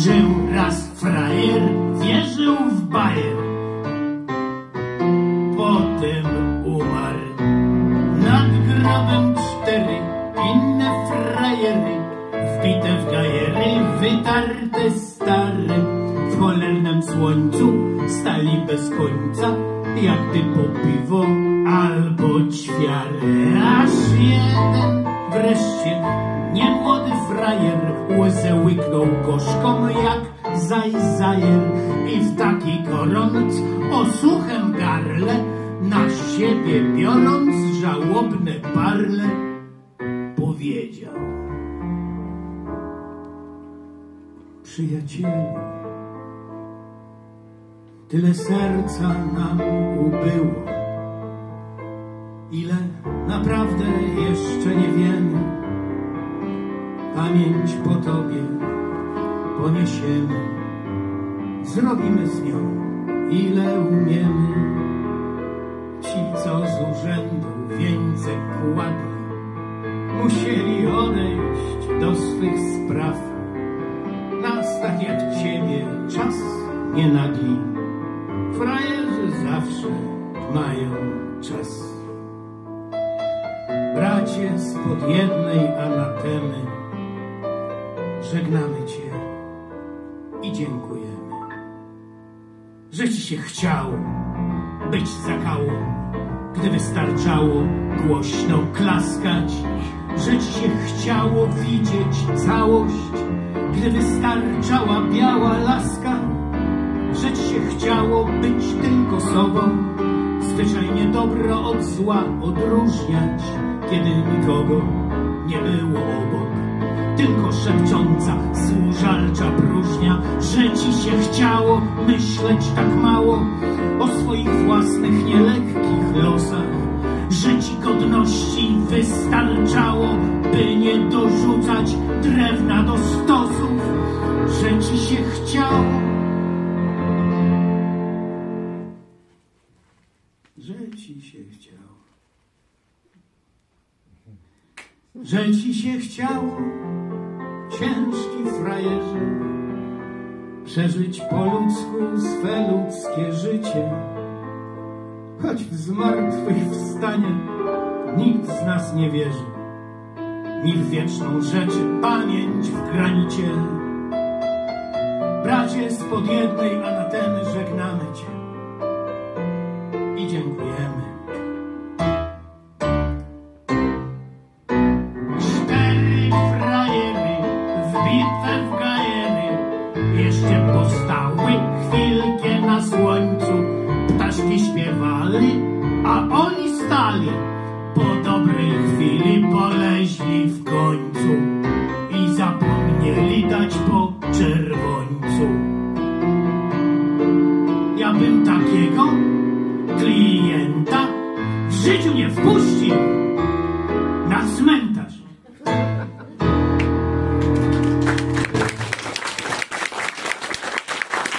Żył raz frajer, wierzył w bajer. Potem umarł. Nad grobem 4 inne frajery, wbite w gajery, wytarte stare. W cholernym słońcu stali bez końca, jak ty po piwo albo ćwiarę. Aż jeden wreszcie, niemłody frajer, łezę łyknął gorzką jak zajzajer i w taki gorąc o suchem garle, na siebie biorąc żałobne parle, powiedział: przyjacielu, tyle serca nam ubyło, ile naprawdę jeszcze nie wiemy. Pamięć po tobie poniesiemy, zrobimy z nią ile umiemy. Ci, co z urzędu wieńce kładli, musieli odejść do swych spraw. Nas tak jak ciebie czas nie nagli, frajerzy zawsze mają czas. Bracie, spod jednej anatemy żegnamy cię i dziękujemy. Że ci się chciało być zakałą, gdy wystarczało głośno klaskać. Że ci się chciało widzieć całość, gdy wystarczała biała laska. Że ci się chciało być tylko sobą, zwyczajnie dobro od zła odróżniać, kiedy nikogo nie było obok, tylko szepcząca, służalcza próżnia. Że ci się chciało myśleć tak mało o swoich własnych nielekkich losach, że ci godności wystarczało, by nie dorzucać drewna do stosów. Że ci się chciało, że ci się chciało, że ci się chciało, ciężki frajerze, przeżyć po ludzku swe ludzkie życie. Choć w zmartwychwstanie nikt z nas nie wierzy, ni w wieczną rzeczy pamięć w granicie. Bracie, spod jednej anatemy żegnamy cię i dziękujemy. 4 frajery wbite w gajery jeszcze postały chwilkę na słońcu. Ptaszki śpiewali, a oni stali. Po dobrej chwili poleźli w końcu i zapomnieli dać po czerwońcu. Ja bym takiego klienta w życiu nie wpuścił.